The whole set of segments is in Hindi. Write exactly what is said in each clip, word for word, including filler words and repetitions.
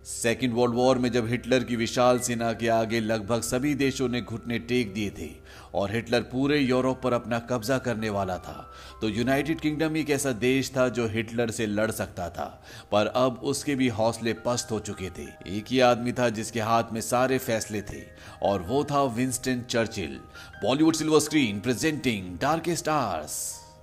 सेकेंड वर्ल्ड वॉर में जब हिटलर की विशाल सेना के आगे लगभग सभी देशों ने घुटने टेक दिए थे और हिटलर पूरे यूरोप पर अपना कब्जा करने वाला था, तो यूनाइटेड किंगडम एक ऐसा देश था जो हिटलर से लड़ सकता था, पर अब उसके भी हौसले पस्त हो चुके थे। एक ही आदमी था जिसके हाथ में सारे फैसले थे और वो था Winston Churchill. Bollywood silver screen presenting darkest hours.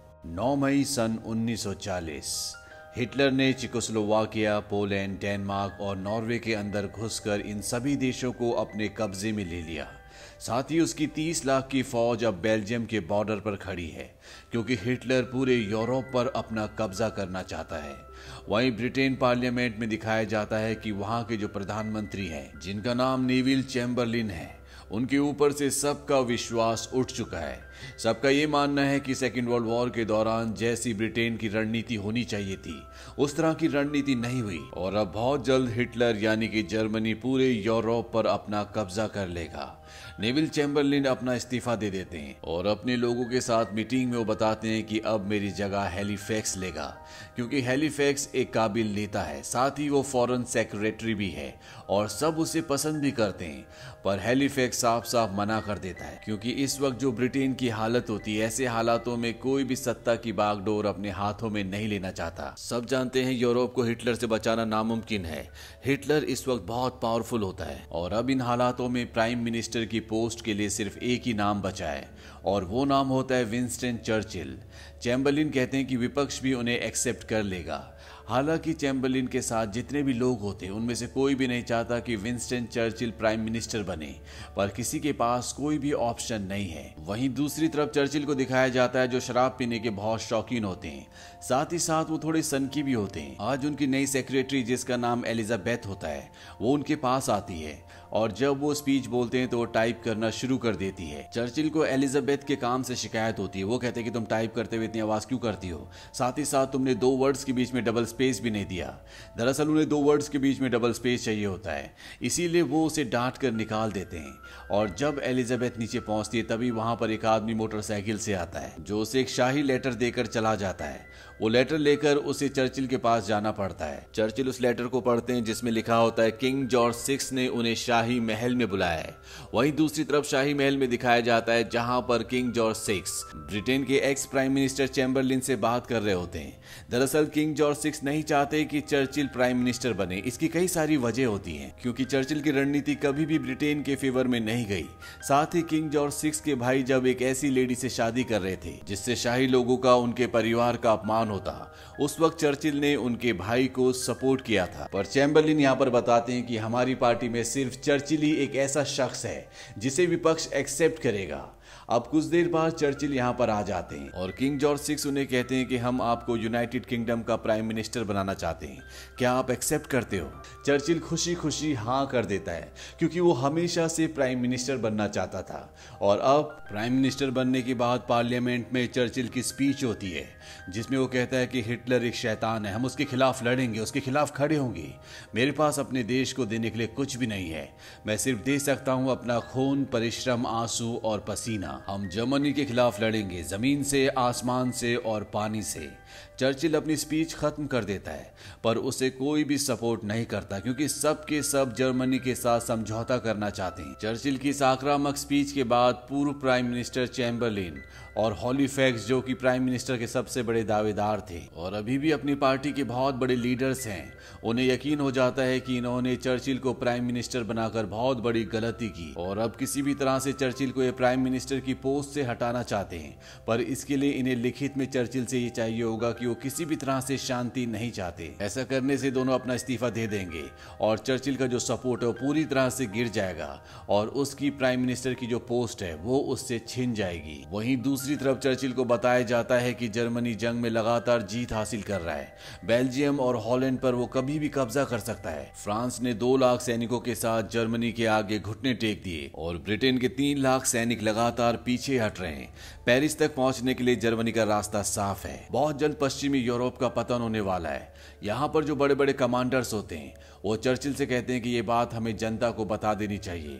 नौ मई सन उन्नीस सौ चालीस हिटलर ने चेकोस्लोवाकिया, पोलैंड, डेनमार्क और नॉर्वे के अंदर घुसकर इन सभी देशों को अपने कब्जे में ले लिया। साथ ही उसकी तीस लाख की फौज अब बेल्जियम के बॉर्डर पर खड़ी है, क्योंकि हिटलर पूरे यूरोप पर अपना कब्जा करना चाहता है। वहीं ब्रिटेन पार्लियामेंट में दिखाया जाता है कि वहां के जो प्रधानमंत्री हैं, जिनका नाम नेविल चैम्बरलिन है, उनके ऊपर से सबका विश्वास उठ चुका है। सबका ये मानना है कि सेकेंड वर्ल्ड वॉर के दौरान जैसी ब्रिटेन की रणनीति होनी चाहिए थी, उस तरह की रणनीति नहीं हुई और अब बहुत जल्द हिटलर यानी कि जर्मनी पूरे यूरोप पर अपना कब्जा कर लेगा। नेविल चैम्बरलिन अपना इस्तीफा दे देते हैं और अपने लोगों के साथ मीटिंग में वो बताते हैं कि अब मेरी जगह हैलीफैक्स लेगा, क्योंकि हैलीफैक्स एक काबिल नेता है, साथ ही वो फॉरेन सेक्रेटरी भी है और सब उसे पसंद भी करते हैं। पर हैलीफैक्स साफ साफ मना कर देता है, क्योंकि इस वक्त जो ब्रिटेन की हालत होती है, ऐसे हालातों में कोई भी सत्ता की बागडोर अपने हाथों में नहीं लेना चाहता। सब जानते हैं यूरोप को हिटलर से बचाना नामुमकिन है। हिटलर इस वक्त बहुत पावरफुल होता है और अब इन हालातों में प्राइम मिनिस्टर की पोस्ट के लिए सिर्फ एक ही नाम बचा है और वो नाम होता है विंस्टन चर्चिल। चैम्बरलिन कहते हैं कि विपक्ष भी उन्हें एक्सेप्ट कर लेगा। हालांकि चैम्बरलिन के साथ जितने भी लोग होते हैं, उनमें से कोई भी नहीं चाहता कि विंस्टन चर्चिल प्राइम मिनिस्टर बने, पर किसी के पास कोई भी ऑप्शन नहीं है। वहीं दूसरी तरफ चर्चिल को दिखाया जाता है जो शराब पीने के बहुत शौकीन होते हैं, साथ ही साथ वो थोड़े सनकी भी होते हैं। आज उनकी नई सेक्रेटरी, जिसका नाम एलिजाबेथ होता है, वो उनके पास आती है और जब वो स्पीच बोलते हैं तो वो टाइप करना शुरू कर देती है। चर्चिल को एलिजाबेथ के काम से शिकायत होती है। वो कहते हैं कि तुम टाइप करते हुए इतनी आवाज क्यों करती हो, साथ ही साथ तुमने दो वर्ड्स के बीच में डबल स्पेस भी नहीं दिया। दरअसल उन्हें दो वर्ड्स के बीच में डबल स्पेस चाहिए होता है, इसीलिए वो उसे डांट कर निकाल देते हैं। और जब एलिजाबेथ नीचे पहुंचती है, तभी वहां पर एक आदमी मोटरसाइकिल से आता है जो उसे एक शाही लेटर देकर चला जाता है। वो लेटर लेकर उसे चर्चिल के पास जाना पड़ता है। चर्चिल उस लेटर को पढ़ते हैं जिसमें लिखा होता है किंग जॉर्ज सिक्स ने उन्हें शाही महल में बुलाया है। वहीं दूसरी तरफ शाही महल में दिखाया जाता है जहां पर किंग जॉर्ज सिक्स ब्रिटेन के एक्स प्राइम मिनिस्टर चैम्बरलिन से बात कर रहे होते हैं। दरअसल किंग जॉर्ज सिक्स नहीं चाहते कि चर्चिल प्राइम मिनिस्टर बने। इसकी कई सारी वजह होती हैं, क्योंकि चर्चिल की रणनीति कभी भी ब्रिटेन के फेवर में नहीं गई। साथ ही किंग जॉर्ज सिक्स के भाई जब एक ऐसी लेडी से शादी कर रहे थे जिससे शाही लोगों का, उनके परिवार का अपमान होता, उस वक्त चर्चिल ने उनके भाई को सपोर्ट किया था। पर चैम्बरलिन यहाँ पर बताते हैं कि हमारी पार्टी में सिर्फ चर्चिल ही एक ऐसा शख्स है जिसे विपक्ष एक्सेप्ट करेगा। अब कुछ देर बाद चर्चिल यहाँ पर आ जाते हैं और किंग जॉर्ज सिक्स उन्हें कहते हैं कि हम आपको यूनाइटेड किंगडम का प्राइम मिनिस्टर बनाना चाहते हैं, क्या आप एक्सेप्ट करते हो? चर्चिल खुशी खुशी हाँ कर देता है, क्योंकि वो हमेशा से प्राइम मिनिस्टर बनना चाहता था। और अब प्राइम मिनिस्टर बनने के बाद पार्लियामेंट में चर्चिल की स्पीच होती है जिसमें वो कहता है कि हिटलर एक शैतान है, हम उसके खिलाफ लड़ेंगे, उसके खिलाफ खड़े होंगे। मेरे पास अपने देश को देने के लिए कुछ भी नहीं है, मैं सिर्फ दे सकता हूँ अपना खून, परिश्रम, आंसू और पसीना। हम जर्मनी के खिलाफ लड़ेंगे, जमीन से, आसमान से और पानी से। चर्चिल अपनी स्पीच खत्म कर देता है, पर उसे कोई भी सपोर्ट नहीं करता, क्योंकि सब के सब जर्मनी के साथ समझौता करना चाहते हैं। चर्चिल की इस आक्रामक स्पीच के बाद पूर्व प्राइम मिनिस्टर चैम्बरलिन और हैलीफैक्स, जो कि प्राइम मिनिस्टर के सबसे बड़े दावेदार थे और अभी भी अपनी पार्टी के बहुत बड़े लीडर्स हैं, उन्हें यकीन हो जाता है कि इन्होंने चर्चिल को प्राइम मिनिस्टर बनाकर बहुत बड़ी गलती की और अब किसी भी तरह से चर्चिल को ये प्राइम मिनिस्टर की पोस्ट से हटाना चाहते हैं। पर इसके लिए इन्हें लिखित में चर्चिल से ये चाहिए होगा कि वो किसी भी तरह से शांति नहीं चाहते। ऐसा करने से दोनों अपना इस्तीफा दे देंगे और चर्चिल का जो सपोर्ट है वो पूरी तरह से गिर जाएगा और उसकी प्राइम मिनिस्टर की जो पोस्ट है वो उससे छिन जाएगी। वहीं दूसरी तरफ चर्चिल को बताया जाता है कि जर्मनी जंग में लगातार जीत हासिल कर रहा है। बेल्जियम और हॉलैंड पर वो कभी भी कब्जा कर सकता है। फ्रांस ने दो लाख सैनिकों के साथ जर्मनी के आगे घुटने टेक दिए और ब्रिटेन के तीन लाख सैनिक लगातार पीछे हट रहे हैं। पेरिस तक पहुंचने के लिए जर्मनी का रास्ता साफ है। बहुत जल्द पश्चिमी यूरोप का पतन होने वाला है। यहाँ पर जो बड़े बड़े कमांडर्स होते हैं वो चर्चिल से कहते हैं कि ये बात हमें जनता को बता देनी चाहिए।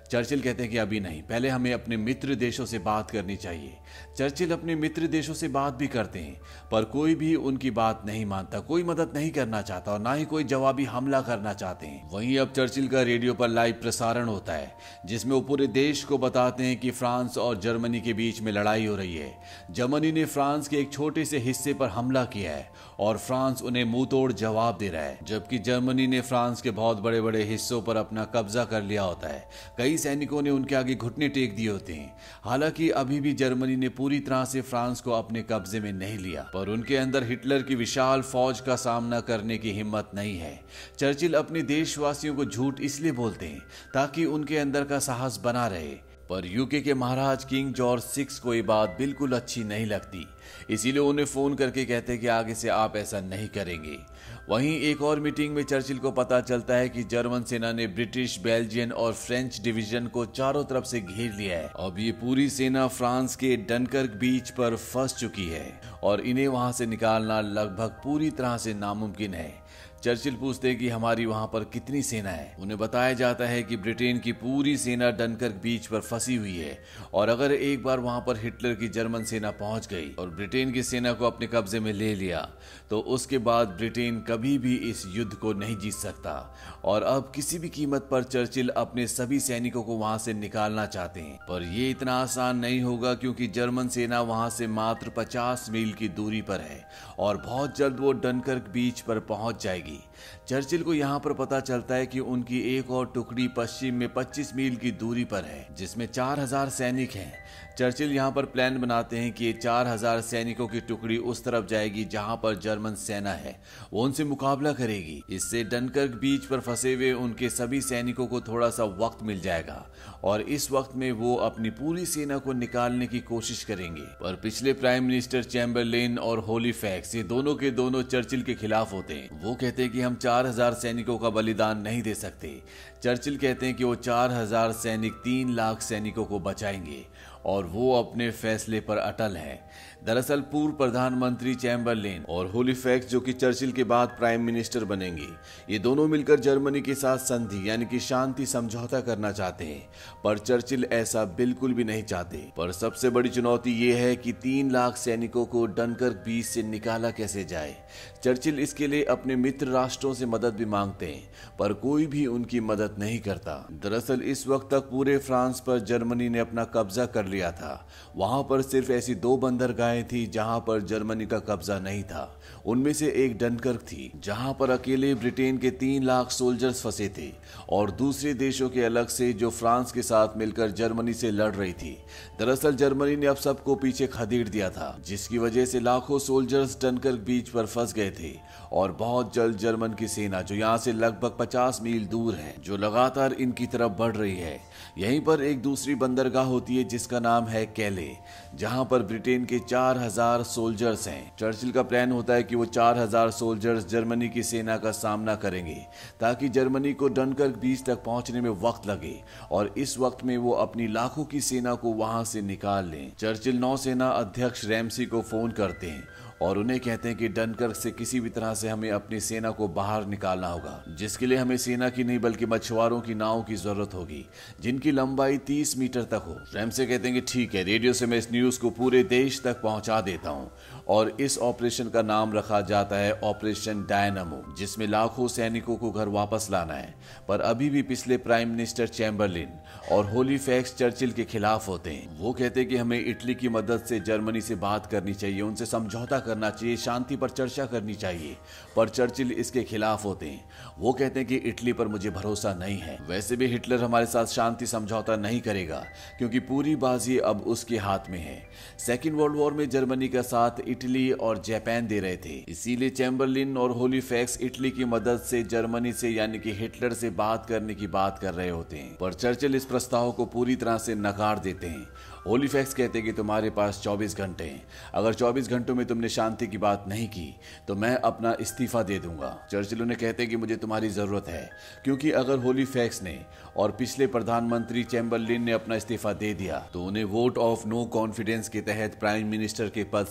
चर्चिल कहते हैं कि अभी नहीं, पहले हमें अपने मित्र देशों से बात करनी चाहिए। चर्चिल अपने मित्र देशों से बात भी करते हैं, पर कोई भी उनकी बात नहीं मानता, कोई मदद नहीं करना चाहता और ना ही कोई जवाबी हमला करना चाहते हैं। वहीं अब चर्चिल का रेडियो पर लाइव प्रसारण होता है, जिसमें वो पूरे देश को बताते हैं कि फ्रांस और जर्मनी के बीच में लड़ाई हो रही है। जर्मनी ने फ्रांस के एक छोटे से हिस्से पर हमला किया है और फ्रांस उन्हें मुंह तोड़ जवाब दे रहा है, जबकि जर्मनी ने फ्रांस के बहुत बड़े बड़े हिस्सों पर अपना कब्जा कर लिया होता है। कई सैनिकों ने उनके आगे घुटने टेक दिए होते हैं। हालांकि अभी भी जर्मनी ने पूरी तरह से फ्रांस को अपने कब्जे में नहीं लिया, पर उनके अंदर हिटलर की विशाल फौज का सामना करने की हिम्मत नहीं है। चर्चिल अपने देशवासियों को झूठ इसलिए बोलते हैं ताकि उनके अंदर का साहस बना रहे, पर यूके के महाराज किंग जॉर्ज सिक्स को ये बात बिल्कुल अच्छी नहीं लगती, इसीलिए उन्हें फोन करके कहते हैं कि आगे से आप ऐसा नहीं करेंगे। वहीं एक और मीटिंग में चर्चिल को पता चलता है कि जर्मन सेना ने ब्रिटिश, बेल्जियन और फ्रेंच डिवीजन को चारों तरफ से घेर लिया है। अब ये पूरी सेना फ्रांस के डनकर्क बीच पर फंस चुकी है और इन्हें वहां से निकालना लगभग पूरी तरह से नामुमकिन है। चर्चिल पूछते हैं कि हमारी वहां पर कितनी सेना है। उन्हें बताया जाता है कि ब्रिटेन की पूरी सेना डनकर्क बीच पर फंसी हुई है और अगर एक बार वहां पर हिटलर की जर्मन सेना पहुंच गई और ब्रिटेन की सेना को अपने कब्जे में ले लिया तो उसके बाद ब्रिटेन कभी भी इस युद्ध को नहीं जीत सकता। और अब किसी भी कीमत पर चर्चिल अपने सभी सैनिकों को वहां से निकालना चाहते हैं, पर यह इतना आसान नहीं होगा क्योंकि जर्मन सेना वहां से मात्र पचास मील की दूरी पर है और बहुत जल्द वो डनकर्क बीच पर पहुंच जाएगी। चर्चिल को यहाँ पर पता चलता है कि उनकी एक और टुकड़ी पश्चिम में पच्चीस मील की दूरी पर है, जिसमें चार हज़ार सैनिक हैं। चर्चिल यहाँ पर प्लान बनाते हैं कि ये चार हज़ार सैनिकों की टुकड़ी उस तरफ जाएगी जहाँ पर जर्मन सेना है, वो उनसे मुकाबला करेगी। इससे डनकर्क बीच पर फंसे हुए उनके सभी सैनिकों को थोड़ा सा वक्त मिल जाएगा और इस वक्त में वो अपनी पूरी सेना को निकालने की कोशिश करेंगे। पर पिछले प्राइम मिनिस्टर चैम्बरलेन और होलीफैक्स ये दोनों के दोनों चर्चिल के खिलाफ होते हैं। वो कहते हैं कि हम चार हजार सैनिकों का बलिदान नहीं दे सकते। चर्चिल कहते हैं कि वो चार हजार सैनिक तीन लाख सैनिकों को बचाएंगे और वो अपने फैसले पर अटल हैं। दरअसल पूर्व प्रधानमंत्री चैम्बरलेन और होलीफैक्स, जो कि चर्चिल के बाद प्राइम मिनिस्टर बनेंगे, ये दोनों मिलकर जर्मनी के साथ संधि यानी कि शांति समझौता करना चाहते हैं, पर चर्चिल ऐसा बिल्कुल भी नहीं चाहते। पर सबसे बड़ी चुनौती ये है कि तीन लाख सैनिकों को डनकर्क बीच से निकाला कैसे जाए। चर्चिल इसके लिए अपने मित्र राष्ट्रों से मदद भी मांगते हैं, पर कोई भी उनकी मदद नहीं करता। दरअसल इस वक्त तक पूरे फ्रांस पर जर्मनी ने अपना कब्जा कर लिया था। वहां पर सिर्फ ऐसी दो बंदरगाहें थी जहां पर जर्मनी का कब्जा नहीं था। उनमें से एक डनकर्क थी, जहां पर अकेले ब्रिटेन के तीन लाख सोल्जर्स फंसे थे और दूसरे देशों के अलग से जो फ्रांस के साथ मिलकर जर्मनी से लड़ रही थी। दरअसल जर्मनी ने अब सबको पीछे खदेड़ दिया था, जिसकी वजह से लाखों सोल्जर्स डनकर्क बीच पर फंस गए थे और बहुत जल्द जर्मन की सेना, जो यहाँ से लगभग पचास मील दूर है, जो लगातार इनकी तरफ बढ़ रही है। यहीं पर एक दूसरी बंदरगाह होती है जिसका नाम है कैले, जहां पर ब्रिटेन के चार हजार सोल्जर्स हैं। चर्चिल का प्लान होता है कि वो चार हजार सोल्जर्स जर्मनी की सेना का सामना करेंगे ताकि जर्मनी को डनकर्क बीच तक पहुंचने में वक्त लगे और इस वक्त में वो अपनी लाखों की सेना को वहां से निकाल लें। चर्चिल नौसेना अध्यक्ष रैमसी को फोन करते हैं और उन्हें कहते हैं कि डनकर्क से किसी भी तरह से हमें अपनी सेना को बाहर निकालना होगा, जिसके लिए हमें सेना की नहीं बल्कि मछुआरों की नावों की जरूरत होगी जिनकी लंबाई तीस मीटर तक हो। रैमसे कहते हैं कि ठीक है, रेडियो से मैं इस न्यूज को पूरे देश तक पहुंचा देता हूं और इस ऑपरेशन का नाम रखा जाता है ऑपरेशन डायनामो, जिसमें लाखों सैनिकों को घर वापस लाना है। पर अभी भी पिछले प्राइम मिनिस्टर चैम्बरलेन और होलीफैक्स चर्चिल के खिलाफ होते हैं। वो कहते हैं कि हमें इटली की मदद से जर्मनी से बात करनी चाहिए, उनसे समझौता करना चाहिए, शांति पर चर्चा करनी चाहिए, पर चर्चिल इसके खिलाफ होते हैं। वो कहते हैं कि इटली पर मुझे भरोसा नहीं है। वैसे भी हिटलर हमारे साथ शांति समझौता नहीं करेगा क्योंकि पूरी बाजी अब उसके हाथ में है। सेकेंड वर्ल्ड वॉर में जर्मनी का साथ इटली और जापान दे रहे थे, इसीलिए चैम्बरलिन और होलीफैक्स इटली की मदद से जर्मनी से यानी कि हिटलर से बात करने की बात कर रहे होते हैं। पर चर्चिल इस प्रस्ताव को पूरी तरह से नकार देते हैं। होलीफैक्स कहते हैं कि तुम्हारे पास चौबीस घंटे हैं, अगर चौबीस घंटों में तुमने शांति की बात नहीं की तो मैं अपना इस्तीफा दे दूंगा। चर्चिल उन्हें कहते हैं कि मुझे तुम्हारी जरूरत है, क्योंकि अगर होलीफैक्स ने और पिछले प्रधानमंत्री चैम्बरलेन ने अपना इस्तीफा दे दिया तो उन्हें वोट ऑफ नो कॉन्फिडेंस के तहत प्राइम मिनिस्टर के पद से हटा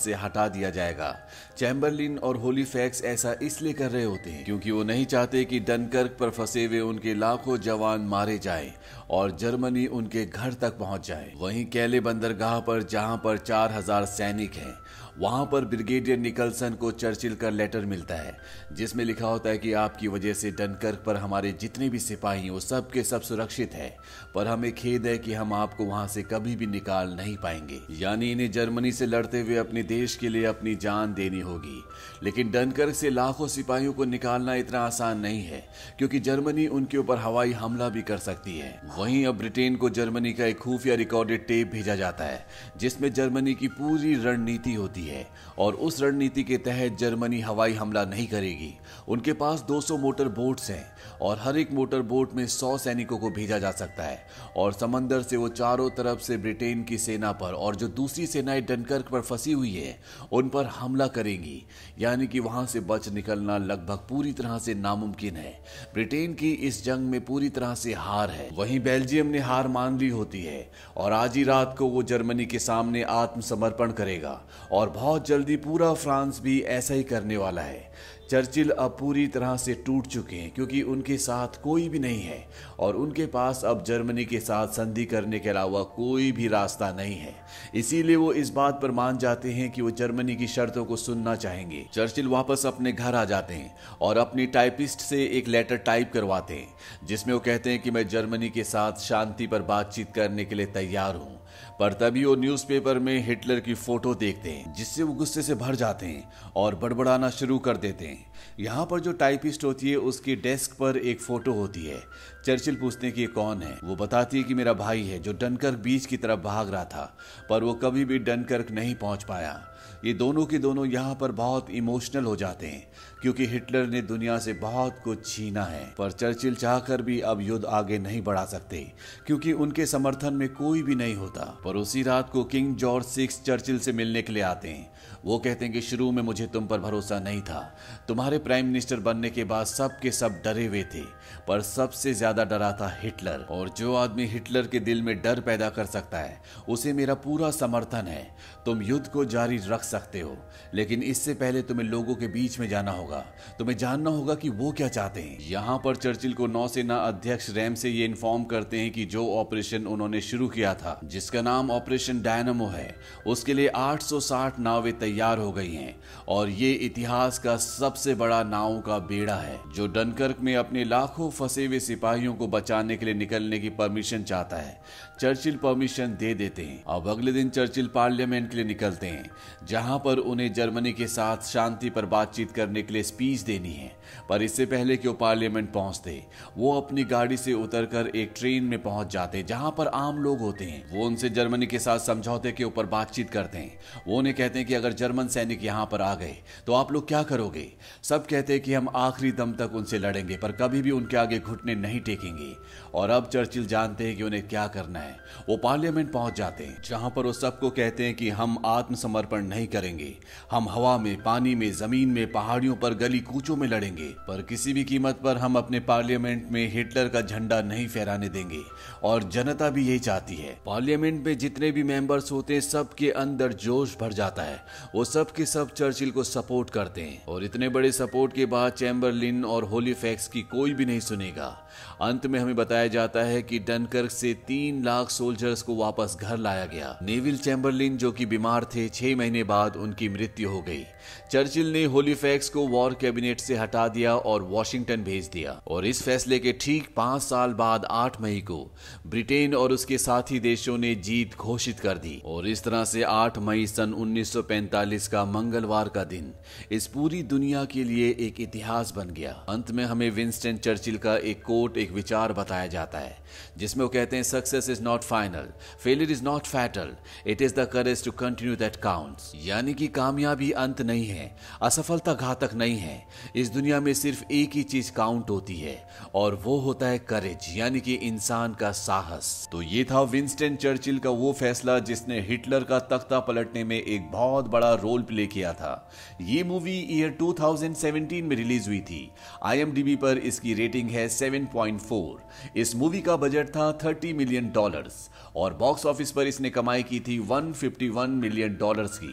दिया जाएगा। चैम्बरलिन और होलीफैक्स ऐसा इसलिए कर रहे होते हैं क्योंकि वो नहीं चाहते कि डनकर्क पर फंसे हुए उनके लाखों जवान मारे जाएं और जर्मनी उनके घर तक पहुंच जाए। वहीं कैले बंदरगाह पर जहां पर चार हजार सैनिक हैं, वहां पर ब्रिगेडियर निकलसन को चर्चिल का लेटर मिलता है जिसमें लिखा होता है कि आपकी वजह से डनकर्क पर हमारे जितने भी सिपाही हैं वो सब के सब सुरक्षित है, पर हमें खेद है कि हम आपको वहां से कभी भी निकाल नहीं पाएंगे। यानी इन्हें जर्मनी से लड़ते हुए अपने देश के लिए अपनी जान देनी होगी। लेकिन डनकर्क से लाखों सिपाहियों को निकालना इतना आसान नहीं है क्योंकि जर्मनी उनके ऊपर हवाई हमला भी कर सकती है। वहीं अब ब्रिटेन को जर्मनी का एक खुफिया रिकॉर्डेड टेप भेजा जाता है जिसमें जर्मनी की पूरी रणनीति होती है और उस रणनीति के तहत जर्मनी हवाई हमला नहीं करेगी। उनके पास दो सौ मोटर बोट्स हैं और हर एक मोटर बोट में सौ सैनिकों को भेजा जा सकता है और समंदर से वो चारों तरफ से ब्रिटेन की सेना पर और जो दूसरी सेनाएं डनकर्क पर फंसी हुई है उन पर हमला करेंगी। यानी कि वहां से बच निकलना लगभग पूरी तरह से नामुमकिन है। ब्रिटेन की इस जंग में पूरी तरह से हार है। वहीं बेल्जियम ने हार मान ली होती है और आज ही रात को वो जर्मनी के सामने आत्मसमर्पण करेगा और बहुत जल्दी पूरा फ्रांस भी ऐसा ही करने वाला है। चर्चिल अब पूरी तरह से टूट चुके हैं क्योंकि उनके साथ कोई भी नहीं है और उनके पास अब जर्मनी के साथ संधि करने के अलावा कोई भी रास्ता नहीं है। इसीलिए वो इस बात पर मान जाते हैं कि वो जर्मनी की शर्तों को सुनना चाहेंगे। चर्चिल वापस अपने घर आ जाते हैं और अपनी टाइपिस्ट से एक लेटर टाइप करवाते हैं जिसमें वो कहते हैं कि मैं जर्मनी के साथ शांति पर बातचीत करने के लिए तैयार हूँ। पर तभी वो न्यूज़पेपर में हिटलर की फोटो देखते हैं जिससे वो गुस्से से भर जाते हैं और बड़बड़ाना शुरू कर देते हैं। यहाँ पर जो टाइपिस्ट होती है उसकी डेस्क पर एक फोटो होती है। चर्चिल पूछते हैं कि ये कौन है। वो बताती है कि मेरा भाई है जो डनकर्क बीच की तरफ भाग रहा था पर वो कभी भी डनकर्क नहीं पहुंच पाया। ये दोनों के दोनों यहाँ पर बहुत इमोशनल हो जाते हैं क्योंकि हिटलर ने दुनिया से बहुत कुछ छीना है, पर चर्चिल चाहकर भी अब युद्ध आगे नहीं बढ़ा सकते क्योंकि उनके समर्थन में कोई भी नहीं होता। पर उसी रात को किंग जॉर्ज सिक्स चर्चिल से मिलने के लिए आते हैं। वो कहते हैं कि शुरू में मुझे तुम पर भरोसा नहीं था, तुम्हारे प्राइम मिनिस्टर बनने के बाद सब के सब डरे हुए थे, पर सबसे ज्यादा डरा था हिटलर। और जो आदमी हिटलर के दिल में डर पैदा कर सकता है उसे मेरा पूरा समर्थन है। तुम युद्ध को जारी रख सकते हो लेकिन इससे पहले तुम्हें लोगों के बीच में जाना होगा, तुम्हें जानना होगा कि वो क्या चाहते हैं। यहाँ पर चर्चिल को नौसेना अध्यक्ष रैम से ये इन्फॉर्म करते हैं कि जो ऑपरेशन उन्होंने शुरू किया था जिसका नाम ऑपरेशन डायनामो है उसके लिए आठ सौ साठ नावें तैयार हो गई हैं और ये इतिहास का सबसे बड़ा नावों का बेड़ा है जो डनकर्क में अपने लाखों फंसे हुए सिपाहियों को बचाने के लिए निकलने की परमिशन चाहता है। चर्चिल परमिशन दे देते हैं। अब अगले दिन चर्चिल पार्लियामेंट के लिए निकलते हैं जहां पर उन्हें जर्मनी के साथ शांति पर बातचीत करने के लिए स्पीच देनी है। पर इससे पहले कि वो पार्लियामेंट पहुंचते वो अपनी गाड़ी से उतरकर एक ट्रेन में पहुंच जाते जहां पर आम लोग होते हैं। वो उनसे जर्मनी के साथ समझौते के ऊपर बातचीत करते हैं। वो उन्हें कहते हैं कि अगर जर्मन सैनिक यहाँ पर आ गए तो आप लोग क्या करोगे। सब कहते हैं कि हम आखिरी दम तक उनसे लड़ेंगे पर कभी भी उनके आगे घुटने नहीं टेकेंगे। और अब चर्चिल जानते हैं कि उन्हें क्या करना है। वो पार्लियामेंट पहुंच जाते हैं जहां पर वो सबको कहते हैं कि हम आत्मसमर्पण नहीं करेंगे, हम हवा में, पानी में, जमीन में, पहाड़ियों पर, गली कूचों में लड़ेंगे, पर किसी भी कीमत पर हम अपने पार्लियामेंट में हिटलर का झंडा नहीं फहराने देंगे। और जनता भी यही चाहती है। पार्लियामेंट में जितने भी मेंबर्स होते हैं सबके अंदर जोश भर जाता है। वो सब के सब चर्चिल को सपोर्ट करते हैं और इतने बड़े सपोर्ट के बाद चैम्बरलिन और होलीफैक्स की कोई भी नहीं सुनेगा। अंत में हमें बताया जाता है कि डनकर्क से तीन लाख सोल्जर्स को वापस घर लाया गया। नेविल चैम्बरलिन जो कि बीमार थे, छह महीने बाद उनकी मृत्यु हो गई। चर्चिल ने होलीफैक्स को वॉर कैबिनेट से हटा दिया और वॉशिंगटन भेज दिया। और इस फैसले के ठीक पांच साल बाद आठ मई को ब्रिटेन और उसके साथी देशों ने जीत घोषित कर दी। और इस तरह से आठ मई सन उन्नीस सौ पैंतालीस का मंगलवार का दिन इस पूरी दुनिया के लिए एक इतिहास बन गया। अंत में हमें विंस्टन चर्चिल का एक कोट, एक विचार बताया जाता है जिसमें वो कहते हैं, success is not final, failure is not fatal, it is the courage to continue that counts. यानी कि कामयाबी अंत नहीं है, असफलता घातक नहीं है। इस दुनिया में सिर्फ एक ही चीज काउंट होती है और वो होता है करेज, यानी कि इंसान का साहस। तो ये था विंस्टन चर्चिल का वो फैसला जिसने हिटलर का तख्ता पलटने में एक बहुत बड़ा रोल प्ले किया था। ये मूवी ईयर दो हज़ार सत्रह में रिलीज हुई थी। आई एम डी बी पर इसकी रेटिंग है सात पॉइंट चार। इस मूवी का बजट था तीस मिलियन डॉलर्स और बॉक्स ऑफिस पर इसने कमाई की थी एक सौ इक्यावन मिलियन डॉलर्स की।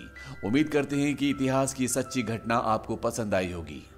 उम्मीद करते हैं कि इतिहास की सच्ची घटना आपको पसंद आई होगी।